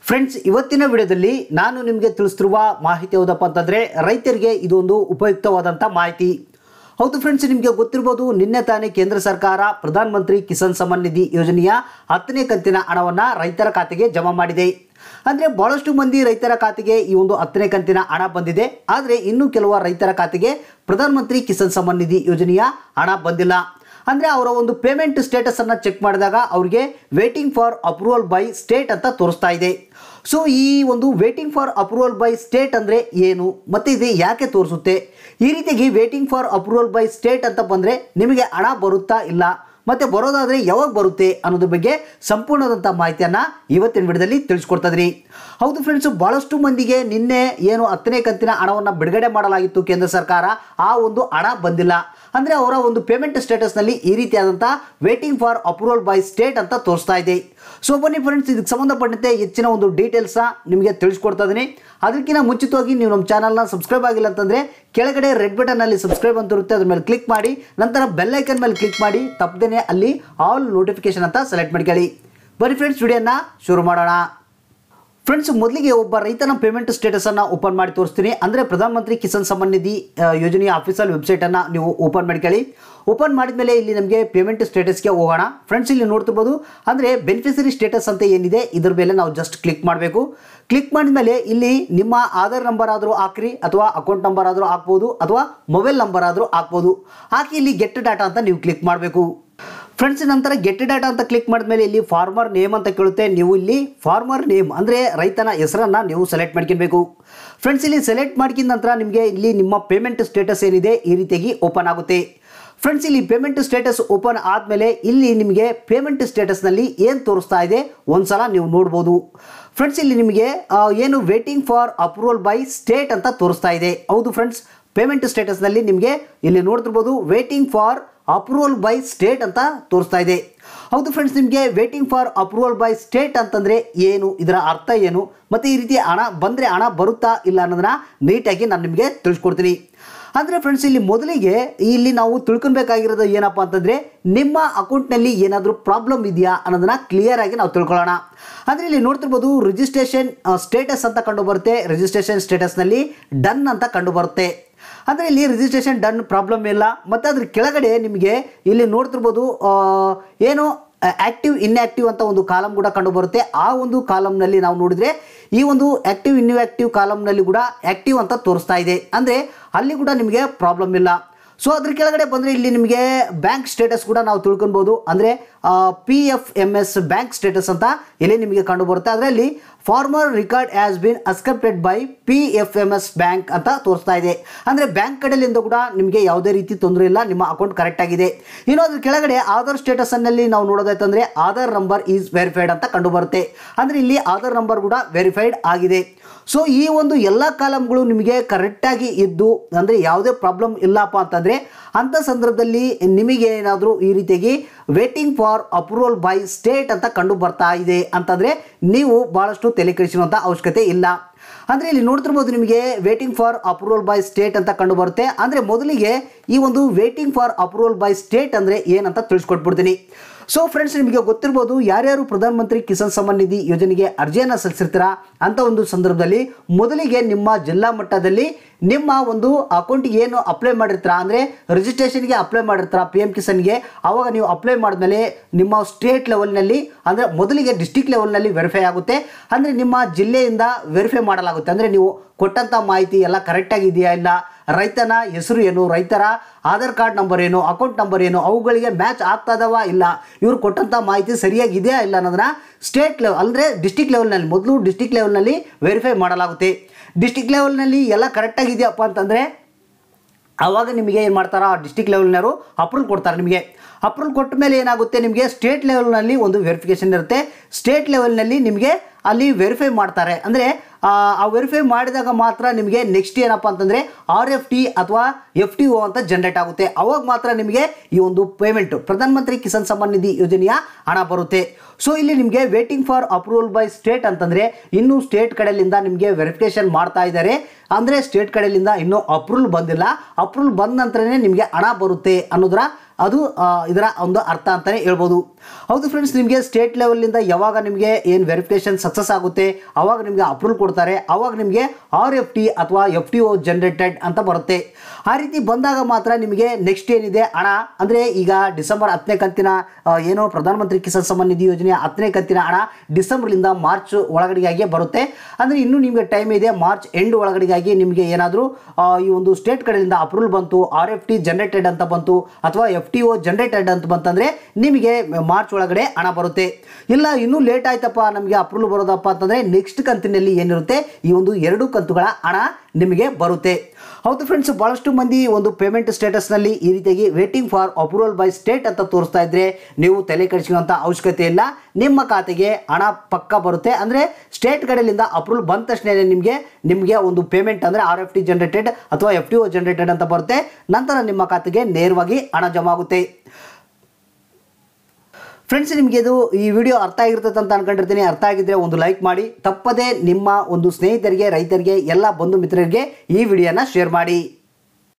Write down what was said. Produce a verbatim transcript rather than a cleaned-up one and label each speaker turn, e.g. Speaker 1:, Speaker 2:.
Speaker 1: Friends, ಇವತ್ತಿನ ವಿಡಿಯೋದಲ್ಲಿ ನಾನು ನಿಮಗೆ ತಿಳಿಸ್ತಿರುವ ಮಾಹಿತಿ ಯಾವುದಪ್ಪ ಅಂತಂದರೆ ರೈತರಿಗೆ ಇದೊಂದು ಉಪಯುಕ್ತವಾದಂಥ ಮಾಹಿತಿ. ಹೌದು ಫ್ರೆಂಡ್ಸ್, ನಿಮಗೆ ಗೊತ್ತಿರ್ಬೋದು, ನಿನ್ನೆ ತಾನೇ ಕೇಂದ್ರ ಸರ್ಕಾರ ಪ್ರಧಾನ ಮಂತ್ರಿ ಕಿಸಾನ್ ಸಮ್ಮಾನ್ ನಿಧಿ ಯೋಜನೆಯ ಹತ್ತನೇ ಕಂತಿನ ಹಣವನ್ನು ರೈತರ ಖಾತೆಗೆ ಜಮಾ ಮಾಡಿದೆ. ಅಂದರೆ ಭಾಳಷ್ಟು ಮಂದಿ ರೈತರ ಖಾತೆಗೆ ಈ ಒಂದು ಹತ್ತನೇ ಕಂತಿನ ಹಣ ಬಂದಿದೆ. ಆದರೆ ಇನ್ನೂ ಕೆಲವು ರೈತರ ಖಾತೆಗೆ ಪ್ರಧಾನ ಮಂತ್ರಿ ಕಿಸಾನ್ ಸಮ್ಮಾನ್ ನಿಧಿ ಯೋಜನೆಯ ಹಣ ಬಂದಿಲ್ಲ. ಅಂದರೆ ಅವರ ಒಂದು ಪೇಮೆಂಟ್ ಸ್ಟೇಟಸನ್ನು ಚೆಕ್ ಮಾಡಿದಾಗ ಅವರಿಗೆ waiting for approval by state ಅಂತ ತೋರಿಸ್ತಾ ಇದೆ. ಸೊ ಈ ಒಂದು waiting for approval by state ಅಂದರೆ ಏನು ಮತ್ತು ಇದು ಯಾಕೆ ತೋರಿಸುತ್ತೆ? ಈ ರೀತಿಯಾಗಿ waiting for approval by state ಅಂತ ಬಂದರೆ ನಿಮಗೆ ಹಣ ಬರುತ್ತಾ ಇಲ್ಲ, ಮತ್ತು ಬರೋದಾದರೆ ಯಾವಾಗ ಬರುತ್ತೆ ಅನ್ನೋದ್ರ ಬಗ್ಗೆ ಸಂಪೂರ್ಣವಾದಂಥ ಮಾಹಿತಿಯನ್ನು ಇವತ್ತಿನ ವಿಡಿಯೋದಲ್ಲಿ ತಿಳಿಸ್ಕೊಡ್ತಾಯಿದ್ರಿ. ಹೌದು ಫ್ರೆಂಡ್ಸು, ಭಾಳಷ್ಟು ಮಂದಿಗೆ ನಿನ್ನೆ ಏನು ಹತ್ತನೇ ಕಂತಿನ ಹಣವನ್ನು ಬಿಡುಗಡೆ ಮಾಡಲಾಗಿತ್ತು ಕೇಂದ್ರ ಸರ್ಕಾರ, ಆ ಒಂದು ಹಣ ಬಂದಿಲ್ಲ. ಅಂದರೆ ಅವರ ಒಂದು ಪೇಮೆಂಟ್ ಸ್ಟೇಟಸ್ನಲ್ಲಿ ಈ ರೀತಿಯಾದಂಥ waiting for approval by state ಅಂತ ತೋರಿಸ್ತಾ ಇದೆ. ಸೊ ಬನ್ನಿ ಫ್ರೆಂಡ್ಸ್, ಇದಕ್ಕೆ ಸಂಬಂಧಪಟ್ಟಂತೆ ಹೆಚ್ಚಿನ ಒಂದು ಡೀಟೇಲ್ಸ್ನ ನಿಮಗೆ ತಿಳಿಸ್ಕೊಡ್ತಾ ಇದ್ದೀನಿ. ಅದಕ್ಕಿಂತ ಮುಂಚಿತವಾಗಿ ನೀವು ನಮ್ಮ ಚಾನಲ್ನ ಸಬ್ಸ್ಕ್ರೈಬ್ ಆಗಿಲ್ಲ ಅಂತಂದರೆ ಕೆಳಗಡೆ ರೆಡ್ ಬಟನ್ನಲ್ಲಿ ಸಬ್ಸ್ಕ್ರೈಬ್ ಅಂತ ಇರುತ್ತೆ, ಅದ್ರ ಮೇಲೆ ಕ್ಲಿಕ್ ಮಾಡಿ, ನಂತರ ಬೆಲ್ ಐಕನ್ ಮೇಲೆ ಕ್ಲಿಕ್ ಮಾಡಿ ತಪ್ಪದೇನೆ ಅಲ್ಲಿ ಆಲ್ ನೋಟಿಫಿಕೇಶನ್ ಅಂತ ಸೆಲೆಕ್ಟ್ ಮಾಡ್ಕೊಳ್ಳಿ. ಬನ್ನಿ ಫ್ರೆಂಡ್ಸ್, ವಿಡಿಯೋನ ಶುರು ಮಾಡೋಣ. ಫ್ರೆಂಡ್ಸ್, ಮೊದಲಿಗೆ ಒಬ್ಬ ರೈತನ ಪೇಮೆಂಟ್ ಸ್ಟೇಟಸನ್ನು ಓಪನ್ ಮಾಡಿ ತೋರಿಸ್ತೀನಿ. ಅಂದರೆ ಪ್ರಧಾನ ಮಂತ್ರಿ ಕಿಸಾನ್ ಸಮ್ಮಾನ್ ನಿಧಿ ಯೋಜನೆಯ ಅಫಿಷಿಯಲ್ ವೆಬ್ಸೈಟನ್ನು ನೀವು ಓಪನ್ ಮಾಡ್ಕೊಳ್ಳಿ. ಓಪನ್ ಮಾಡಿದ ಮೇಲೆ ಇಲ್ಲಿ ನಮಗೆ ಪೇಮೆಂಟ್ ಸ್ಟೇಟಸ್ಗೆ ಹೋಗೋಣ. ಫ್ರೆಂಡ್ಸ್, ಇಲ್ಲಿ ನೋಡ್ತಿರ್ಬೋದು, ಅಂದರೆ ಬೆನಿಫಿಷರಿ ಸ್ಟೇಟಸ್ ಅಂತ ಏನಿದೆ ಇದರ ಮೇಲೆ ನಾವು ಜಸ್ಟ್ ಕ್ಲಿಕ್ ಮಾಡಬೇಕು. ಕ್ಲಿಕ್ ಮಾಡಿದ ಮೇಲೆ ಇಲ್ಲಿ ನಿಮ್ಮ ಆಧಾರ್ ನಂಬರ್ ಆದರೂ ಹಾಕ್ರಿ, ಅಥವಾ ಅಕೌಂಟ್ ನಂಬರ್ ಆದರೂ ಹಾಕ್ಬೋದು, ಅಥವಾ ಮೊಬೈಲ್ ನಂಬರ್ ಆದರೂ ಹಾಕ್ಬೋದು. ಹಾಕಿ ಇಲ್ಲಿ ಗೆಟ್ ಡಾಟಾ ಅಂತ ನೀವು ಕ್ಲಿಕ್ ಮಾಡಬೇಕು. ಫ್ರೆಂಡ್ಸ್, ನಂತರ ಗೆಟ್ ಡಾಟಾ ಅಂತ ಕ್ಲಿಕ್ ಮಾಡಿದ್ಮೇಲೆ ಇಲ್ಲಿ ಫಾರ್ಮರ್ ನೇಮ್ ಅಂತ ಕೇಳುತ್ತೆ. ನೀವು ಇಲ್ಲಿ ಫಾರ್ಮರ್ ನೇಮ್ ಅಂದರೆ ರೈತನ ಹೆಸರನ್ನು ನೀವು ಸೆಲೆಕ್ಟ್ ಮಾಡ್ಕೊಬೇಕು. ಫ್ರೆಂಡ್ಸ್, ಇಲ್ಲಿ ಸೆಲೆಕ್ಟ್ ಮಾಡ್ಕಿದ ನಂತರ ನಿಮಗೆ ಇಲ್ಲಿ ನಿಮ್ಮ ಪೇಮೆಂಟ್ ಸ್ಟೇಟಸ್ ಏನಿದೆ ಈ ರೀತಿಯಾಗಿ ಓಪನ್ ಆಗುತ್ತೆ. ಫ್ರೆಂಡ್ಸ್, ಇಲ್ಲಿ ಪೇಮೆಂಟ್ ಸ್ಟೇಟಸ್ ಓಪನ್ ಆದಮೇಲೆ ಇಲ್ಲಿ ನಿಮಗೆ ಪೇಮೆಂಟ್ ಸ್ಟೇಟಸ್ನಲ್ಲಿ ಏನು ತೋರಿಸ್ತಾ ಇದೆ ಒಂದ್ಸಲ ನೀವು ನೋಡ್ಬೋದು. ಫ್ರೆಂಡ್ಸ್, ಇಲ್ಲಿ ನಿಮಗೆ ಏನು waiting for approval by state ಅಂತ ತೋರಿಸ್ತಾ ಇದೆ. ಹೌದು ಫ್ರೆಂಡ್ಸ್, ಪೇಮೆಂಟ್ ಸ್ಟೇಟಸ್ನಲ್ಲಿ ನಿಮಗೆ ಇಲ್ಲಿ ನೋಡ್ತಿರ್ಬೋದು waiting for approval by state ಅಂತ ತೋರಿಸ್ತಾ ಇದೆ. ಹೌದು ಫ್ರೆಂಡ್ಸ್, ನಿಮಗೆ waiting for approval by state ಅಂತಂದರೆ ಏನು, ಇದರ ಅರ್ಥ ಏನು, ಮತ್ತು ಈ ರೀತಿ ಹಣ ಬಂದರೆ ಹಣ ಬರುತ್ತಾ ಇಲ್ಲ ಅನ್ನೋದನ್ನ ನೀಟಾಗಿ ನಾನು ನಿಮಗೆ ತಿಳಿಸ್ಕೊಡ್ತೀನಿ. ಅಂದರೆ ಫ್ರೆಂಡ್ಸ್, ಇಲ್ಲಿ ಮೊದಲಿಗೆ ಇಲ್ಲಿ ನಾವು ತಿಳ್ಕೊಬೇಕಾಗಿರೋದು ಏನಪ್ಪ ಅಂತಂದರೆ ನಿಮ್ಮ ಅಕೌಂಟ್ನಲ್ಲಿ ಏನಾದರೂ ಪ್ರಾಬ್ಲಮ್ ಇದೆಯಾ ಅನ್ನೋದನ್ನ ಕ್ಲಿಯರ್ ಆಗಿ ನಾವು ತಿಳ್ಕೊಳ್ಳೋಣ. ಅಂದರೆ ಇಲ್ಲಿ ನೋಡ್ತಿರ್ಬೋದು ರಿಜಿಸ್ಟ್ರೇಷನ್ ಸ್ಟೇಟಸ್ ಅಂತ ಕಂಡು ಬರುತ್ತೆ. ರಿಜಿಸ್ಟ್ರೇಷನ್ ಸ್ಟೇಟಸ್ನಲ್ಲಿ ಡನ್ ಅಂತ ಕಂಡು ಬರುತ್ತೆ. ಅಂದರೆ ಇಲ್ಲಿ ರಿಜಿಸ್ಟ್ರೇಷನ್ ಡನ್ ಪ್ರಾಬ್ಲಮ್ ಇಲ್ಲ. ಮತ್ತು ಅದ್ರ ಕೆಳಗಡೆ ನಿಮಗೆ ಇಲ್ಲಿ ನೋಡ್ತಿರ್ಬೋದು ಏನು ಆ್ಯಕ್ಟಿವ್ ಇನ್ಆ್ಯಕ್ಟಿವ್ ಅಂತ ಒಂದು ಕಾಲಮ್ ಕೂಡ ಕಂಡು ಬರುತ್ತೆ. ಆ ಒಂದು ಕಾಲಮ್ನಲ್ಲಿ ನಾವು ನೋಡಿದರೆ ಈ ಒಂದು ಆ್ಯಕ್ಟಿವ್ ಇನ್ಆ್ಯಕ್ಟಿವ್ ಕಾಲಮ್ನಲ್ಲಿ ಕೂಡ ಆ್ಯಕ್ಟಿವ್ ಅಂತ ತೋರಿಸ್ತಾ ಇದೆ. ಅಂದರೆ ಅಲ್ಲಿ ಕೂಡ ನಿಮಗೆ ಪ್ರಾಬ್ಲಮ್ ಇಲ್ಲ. ಸೊ ಅದ್ರ ಕೆಳಗಡೆ ಬಂದರೆ ಇಲ್ಲಿ ನಿಮಗೆ ಬ್ಯಾಂಕ್ ಸ್ಟೇಟಸ್ ಕೂಡ ನಾವು ತಿಳ್ಕೊಬೋದು. ಅಂದರೆ P F M S bank status ಅಂತ ಇಲ್ಲಿ ನಿಮಗೆ ಕಂಡು ಬರುತ್ತೆ. ಅದರಲ್ಲಿ farmer record has been accepted by P F M S bank ಅಂತ ತೋರಿಸ್ತಾ ಇದೆ. ಅಂದರೆ ಬ್ಯಾಂಕ್ ಕಡೆಯಿಂದ ಕೂಡ ನಿಮಗೆ ಯಾವುದೇ ರೀತಿ ತೊಂದರೆ ಇಲ್ಲ, ನಿಮ್ಮ ಅಕೌಂಟ್ ಕರೆಕ್ಟ್ ಆಗಿದೆ. ಇನ್ನು ಅದ್ರ ಕೆಳಗಡೆ ಆಧಾರ್ ಸ್ಟೇಟಸ್ನಲ್ಲಿ ನಾವು ನೋಡೋದಾಯ್ತಂದರೆ ಆಧಾರ್ ನಂಬರ್ ಈಸ್ ವೆರಿಫೈಡ್ ಅಂತ ಕಂಡು ಬರುತ್ತೆ. ಅಂದರೆ ಇಲ್ಲಿ ಆಧಾರ್ ನಂಬರ್ ಕೂಡ ವೆರಿಫೈಡ್ ಆಗಿದೆ. ಸೊ ಈ ಒಂದು ಎಲ್ಲ ಕಾಲಮ್ಗಳು ನಿಮಗೆ ಕರೆಕ್ಟಾಗಿ ಇದ್ದು, ಅಂದರೆ ಯಾವುದೇ ಪ್ರಾಬ್ಲಮ್ ಇಲ್ಲಪ್ಪ ಅಂತಂದರೆ ಅಂಥ ಸಂದರ್ಭದಲ್ಲಿ ನಿಮಗೆ ಏನಾದರೂ ಈ ರೀತಿಯಾಗಿ waiting for approval by state ಅಂತ ಕಂಡು ಬರ್ತಾ ಇದೆ ಅಂತಂದರೆ ನೀವು ಭಾಳಷ್ಟು ತಲೆ ಕೆಡಿಸುವಂಥ ಅವಶ್ಯಕತೆ ಇಲ್ಲ. ಅಂದರೆ ಇಲ್ಲಿ ನೋಡ್ತಿರ್ಬೋದು ನಿಮಗೆ waiting for approval by state ಅಂತ ಕಂಡು ಬರುತ್ತೆ. ಅಂದರೆ ಮೊದಲಿಗೆ ಈ ಒಂದು waiting for approval by state ಅಂದರೆ ಏನಂತ ತಿಳಿಸ್ಕೊಟ್ಬಿಡ್ತೀನಿ. ಸೊ ಫ್ರೆಂಡ್ಸ್, ನಿಮಗೆ ಗೊತ್ತಿರ್ಬೋದು, ಯಾರ್ಯಾರು ಪ್ರಧಾನ ಮಂತ್ರಿ ಕಿಸಾನ್ ಸಮ್ಮಾನ್ ನಿಧಿ ಯೋಜನೆಗೆ ಅರ್ಜಿಯನ್ನು ಸಲ್ಲಿಸಿರ್ತೀರಾ ಅಂಥ ಒಂದು ಸಂದರ್ಭದಲ್ಲಿ ಮೊದಲಿಗೆ ನಿಮ್ಮ ಜಿಲ್ಲಾ ಮಟ್ಟದಲ್ಲಿ ನಿಮ್ಮ ಒಂದು ಅಕೌಂಟಿಗೆ ಏನು ಅಪ್ಲೈ ಮಾಡಿರ್ತೀರಾ, ಅಂದರೆ ರಿಜಿಸ್ಟ್ರೇಷನ್ಗೆ ಅಪ್ಲೈ ಮಾಡಿರ್ತೀರಾ ಪಿ ಎಮ್ ಕಿಸಾನ್ಗೆ, ಆವಾಗ ನೀವು ಅಪ್ಲೈ ಮಾಡಿದ್ಮೇಲೆ ನಿಮ್ಮ ಸ್ಟೇಟ್ ಲೆವೆಲ್ನಲ್ಲಿ, ಅಂದರೆ ಮೊದಲಿಗೆ ಡಿಸ್ಟಿಕ್ ಲೆವೆಲ್ನಲ್ಲಿ ವೆರಿಫೈ ಆಗುತ್ತೆ. ಅಂದರೆ ನಿಮ್ಮ ಜಿಲ್ಲೆಯಿಂದ ವೆರಿಫೈ ಮಾಡಲಾಗುತ್ತೆ. ಅಂದರೆ ನೀವು ಕೊಟ್ಟಂಥ ಮಾಹಿತಿ ಎಲ್ಲ ಕರೆಕ್ಟಾಗಿದೆಯಾ ಇಲ್ಲ, ರೈತನ ಹೆಸರು ಏನು, ರೈತರ ಆಧಾರ್ ಕಾರ್ಡ್ ನಂಬರ್ ಏನು, ಅಕೌಂಟ್ ನಂಬರ್ ಏನು, ಅವುಗಳಿಗೆ ಮ್ಯಾಚ್ ಆಗ್ತದವಾ ಇಲ್ಲ, ಇವರು ಕೊಟ್ಟಂಥ ಮಾಹಿತಿ ಸರಿಯಾಗಿದೆಯಾ ಇಲ್ಲ ಅನ್ನೋದನ್ನ ಸ್ಟೇಟ್ ಲೆವೆಲ್ ಅಂದರೆ ಡಿಸ್ಟಿಕ್ ಲೆವೆಲ್ನಲ್ಲಿ ಮೊದಲು ಡಿಸ್ಟಿಕ್ ಲೆವೆಲ್ನಲ್ಲಿ ವೆರಿಫೈ ಮಾಡಲಾಗುತ್ತೆ. ಡಿಸ್ಟಿಕ್ ಲೆವೆಲ್ನಲ್ಲಿ ಎಲ್ಲ ಕರೆಕ್ಟಾಗಿದೆಯಪ್ಪ ಅಂತಂದರೆ ಆವಾಗ ನಿಮಗೆ ಏನು ಮಾಡ್ತಾರೆ, ಆ ಡಿಸ್ಟಿಕ್ ಲೆವೆಲ್ನವರು ಅಪ್ರೂವಲ್ ಕೊಡ್ತಾರೆ. ನಿಮಗೆ ಅಪ್ರೂವಲ್ ಕೊಟ್ಟ ಮೇಲೆ ಏನಾಗುತ್ತೆ, ನಿಮಗೆ ಸ್ಟೇಟ್ ಲೆವೆಲ್ನಲ್ಲಿ ಒಂದು ವೆರಿಫಿಕೇಷನ್ ಇರುತ್ತೆ. ಸ್ಟೇಟ್ ಲೆವೆಲ್ನಲ್ಲಿ ನಿಮಗೆ ಅಲ್ಲಿ ವೆರಿಫೈ ಮಾಡ್ತಾರೆ. ಅಂದರೆ ಆ ವೆರಿಫೈ ಮಾಡಿದಾಗ ಮಾತ್ರ ನಿಮಗೆ ನೆಕ್ಸ್ಟ್ ಏನಪ್ಪ ಅಂತಂದರೆ ಆರ್ ಎಫ್ ಟಿ ಅಥವಾ ಎಫ್ ಟಿ ಒ ಅಂತ ಜನರೇಟ್ ಆಗುತ್ತೆ. ಅವಾಗ ಮಾತ್ರ ನಿಮಗೆ ಈ ಒಂದು ಪೇಮೆಂಟು ಪ್ರಧಾನ ಮಂತ್ರಿ ಕಿಸಾನ್ ಸಮ್ಮಾನ್ ನಿಧಿ ಯೋಜನೆಯ ಹಣ ಬರುತ್ತೆ. ಸೊ ಇಲ್ಲಿ ನಿಮಗೆ waiting for approval by state ಅಂತಂದರೆ ಇನ್ನೂ ಸ್ಟೇಟ್ ಕಡೆಯಿಂದ ನಿಮಗೆ ವೆರಿಫಿಕೇಷನ್ ಮಾಡ್ತಾ ಇದ್ದಾರೆ. ಅಂದರೆ ಸ್ಟೇಟ್ ಕಡೆಯಿಂದ ಇನ್ನೂ ಅಪ್ರೂವಲ್ ಬಂದಿಲ್ಲ. ಅಪ್ರೂವಲ್ ಬಂದ ನಂತರನೇ ನಿಮಗೆ ಹಣ ಬರುತ್ತೆ ಅನ್ನೋದರ ಅದು ಇದರ ಒಂದು ಅರ್ಥ ಅಂತಲೇ ಹೇಳ್ಬೋದು. ಹೌದು ಫ್ರೆಂಡ್ಸ್, ನಿಮಗೆ ಸ್ಟೇಟ್ ಲೆವೆಲಿಂದ ಯಾವಾಗ ನಿಮಗೆ ಏನು ವೆರಿಫಿಕೇಶನ್ ಸಕ್ಸಸ್ ಆಗುತ್ತೆ ಆವಾಗ ನಿಮಗೆ ಅಪ್ರೂವಲ್ ಕೊಡ್ತಾರೆ. ಆವಾಗ ನಿಮಗೆ ಆರ್ ಎಫ್ ಟಿ ಅಥವಾ ಎಫ್ ಟಿ ಒ ಜನರೇಟೆಡ್ ಅಂತ ಬರುತ್ತೆ. ಆ ರೀತಿ ಬಂದಾಗ ಮಾತ್ರ ನಿಮಗೆ ನೆಕ್ಸ್ಟ್ ಏನಿದೆ ಹಣ ಅಂದರೆ ಈಗ ಡಿಸೆಂಬರ್ ಹತ್ತನೇ ಕಂತಿನ ಏನೋ ಪ್ರಧಾನಮಂತ್ರಿ ಕಿಸಾನ್ ಸಮ್ಮಾನ್ ನಿಧಿ ಯೋಜನೆಯ ಹತ್ತನೇ ಕಂತಿನ ಹಣ ಡಿಸೆಂಬರ್ಲಿಂದ ಮಾರ್ಚ್ ಒಳಗಡೆಗಾಗಿ ಬರುತ್ತೆ. ಅಂದರೆ ಇನ್ನೂ ನಿಮಗೆ ಟೈಮ್ ಇದೆ. ಮಾರ್ಚ್ ಎಂಡ್ ಒಳಗಡೆಗಾಗಿ ನಿಮಗೆ ಏನಾದರೂ ಈ ಒಂದು ಸ್ಟೇಟ್ ಕಡೆಯಿಂದ ಅಪ್ರೂವಲ್ ಬಂತು, ಆರ್ ಎಫ್ ಟಿ ಜನರೇಟೆಡ್ ಅಂತ ಬಂತು ಅಥವಾ ಎಫ್ ಟಿ ಒ ಜನರೇಟೆಡ್ ಅಂತ ಬಂತಂದರೆ ನಿಮಗೆ ಮಾರ್ಚ್ ಒಳಗಡೆ ಹಣ ಬರುತ್ತೆ. ಇಲ್ಲ ಇನ್ನೂ ಲೇಟ್ ಆಯ್ತಪ್ಪ ನಮಗೆ ಅಪ್ರೂವಲ್ ಬರೋದಪ್ಪ ಅಂತಂದರೆ ನೆಕ್ಸ್ಟ್ ಕಂತಿನಲ್ಲಿ ಏನಿರುತ್ತೆ ಈ ಒಂದು ಎರಡು ಕಂತುಗಳ ಹಣ ನಿಮಗೆ ಬರುತ್ತೆ. ಹೌದು ಫ್ರೆಂಡ್ಸ್, ಭಾಳಷ್ಟು ಮಂದಿ ಒಂದು ಪೇಮೆಂಟ್ ಸ್ಟೇಟಸ್ನಲ್ಲಿ ಈ ರೀತಿಯಾಗಿ waiting for approval by state ಅಂತ ತೋರಿಸ್ತಾ ಇದ್ರೆ ನೀವು ತಲೆ ಕೆಡಿಸುವಂಥ ಅವಶ್ಯಕತೆ ಇಲ್ಲ. ನಿಮ್ಮ ಖಾತೆಗೆ ಹಣ ಪಕ್ಕ ಬರುತ್ತೆ. ಅಂದರೆ ಸ್ಟೇಟ್ ಕಡೆಯಿಂದ ಅಪ್ರೂವಲ್ ಬಂದ ತಕ್ಷಣ ನಿಮಗೆ ನಿಮಗೆ ಒಂದು ಪೇಮೆಂಟ್ ಅಂದರೆ ಆರ್ ಎಫ್ ಟಿ ಜನರೇಟೆಡ್ ಅಥವಾ ಎಫ್ ಟಿ ಒ ಜನರೇಟೆಡ್ ಅಂತ ಬರುತ್ತೆ. ನಂತರ ನಿಮ್ಮ ಖಾತೆಗೆ ನೇರವಾಗಿ ಹಣ ಜಮಾ ಆಗುತ್ತೆ. ಫ್ರೆಂಡ್ಸ್, ನಿಮಗೆ ಇದು ಈ ವಿಡಿಯೋ ಅರ್ಥ ಆಗಿರ್ತದೆ ಅಂತ ಅನ್ಕೊಂಡಿರ್ತೀನಿ. ಅರ್ಥ ಆಗಿದ್ರೆ ಒಂದು ಲೈಕ್ ಮಾಡಿ, ತಪ್ಪದೇ ನಿಮ್ಮ ಒಂದು ಸ್ನೇಹಿತರಿಗೆ, ರೈತರಿಗೆ, ಎಲ್ಲ ಬಂಧು ಮಿತ್ರರಿಗೆ ಈ ವಿಡಿಯೋನ ಶೇರ್ ಮಾಡಿ.